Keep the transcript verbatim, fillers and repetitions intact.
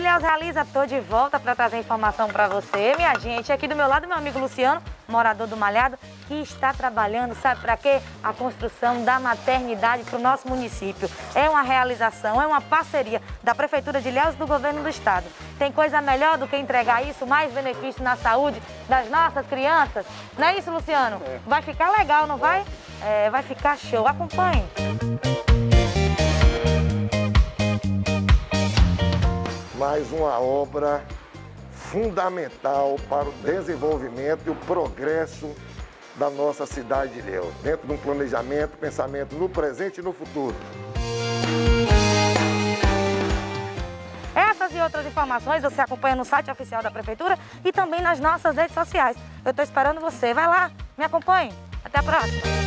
Ilhéus Realiza, tô de volta para trazer informação para você, minha gente. Aqui do meu lado, meu amigo Luciano, morador do Malhado, que está trabalhando, sabe para quê? A construção da maternidade para o nosso município. É uma realização, é uma parceria da Prefeitura de Ilhéus e do Governo do Estado. Tem coisa melhor do que entregar isso, mais benefício na saúde das nossas crianças? Não é isso, Luciano? É. Vai ficar legal, não vai? É, vai ficar show. Acompanhe. Mais uma obra fundamental para o desenvolvimento e o progresso da nossa cidade de Ilhéus, dentro de um planejamento, pensamento no presente e no futuro. Essas e outras informações você acompanha no site oficial da Prefeitura e também nas nossas redes sociais. Eu estou esperando você. Vai lá, me acompanhe. Até a próxima.